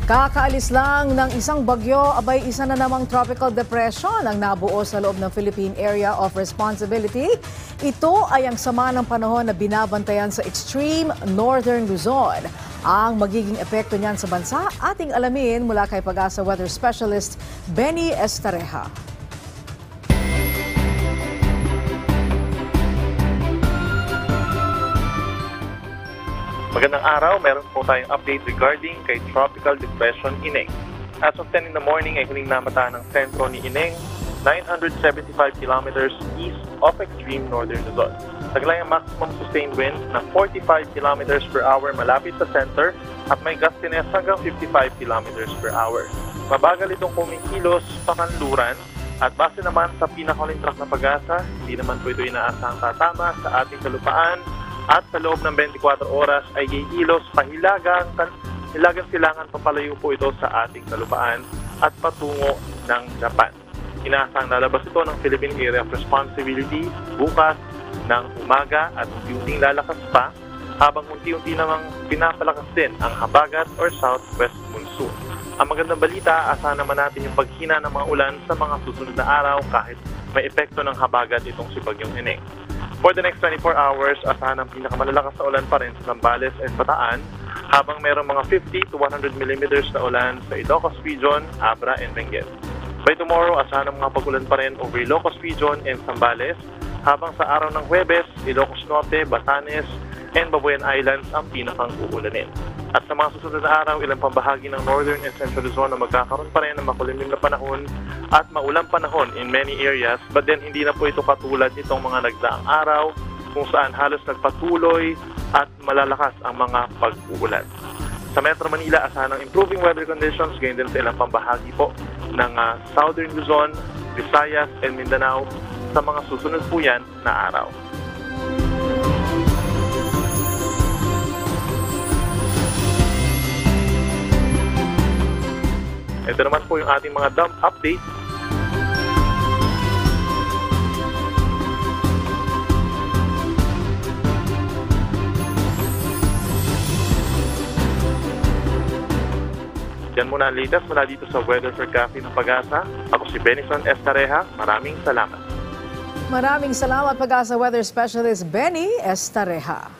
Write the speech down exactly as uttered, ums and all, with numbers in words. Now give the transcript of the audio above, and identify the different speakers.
Speaker 1: Kakaalis lang ng isang bagyo, abay isa na namang tropical depression ang nabuo sa loob ng Philippine Area of Responsibility. Ito ay ang sama ng panahon na binabantayan sa extreme northern Luzon. Ang magiging epekto niyan sa bansa, ating alamin mula kay Pag-asa Weather Specialist Benny Estareja.
Speaker 2: Magandang araw, meron po tayong update regarding kay Tropical Depression Ineng. As of ten in the morning ay huling namataan ng sentro ni Ineng, nine hundred seventy-five kilometers east of extreme northern Luzon. Taglay ang maximum sustained wind na forty-five kilometers per hour malapit sa center at may gustiness hanggang fifty-five kilometers per hour. Mabagal itong kumikilos sa kanluran at base naman sa pinakahuling track na Pag-asa, hindi naman po ito inaasahang tatama sa ating kalupaan. At sa loob ng twenty-four oras ay iilos pahilagang hilagang silangan papalayo po ito sa ating kalupaan at patungo ng Japan. Inaasang lalabas ito ng Philippine Area of Responsibility bukas ng umaga at unti-unting lalakas pa habang unti-unti namang pinapalakas din ang habagat or southwest monsoon. Ang magandang balita, asahan naman natin yung paghina ng mga ulan sa mga susunod na araw kahit may epekto ng habagat itong si Bagyong Ineng. For the next twenty-four hours, asahan ang pinakamalalakas na ulan pa rin sa Zambales and Bataan, habang mayroong mga fifty to one hundred millimeters na ulan sa Ilocos Region, Abra, and Benguet. By tomorrow, asahan ang mga pag-ulan pa rin over Ilocos Region and Zambales, habang sa araw ng Huwebes, Ilocos Norte, Batanes, and Babuyan Islands ang pinakang uulanin. At sa mga susunod na araw, ilang pambahagi ng Northern and Central Luzon na magkakaroon pa rin ng makulimlim na panahon at maulang panahon in many areas, but then hindi na po ito katulad nitong mga nagdaang araw kung saan halos nagpatuloy at malalakas ang mga pag-uulan. Sa Metro Manila, asahan ng improving weather conditions, gayon din sa ilang pambahagi po ng uh, Southern Luzon, Visayas, and Mindanao sa mga susunod po yan na araw. Ito naman po yung ating mga dump update. Yan muna ang latest mula dito sa Weather for Cafe ng Pag-asa. Ako si Benison Estareja. Maraming salamat.
Speaker 1: Maraming salamat, Pag-asa Weather Specialist Benny Estareja.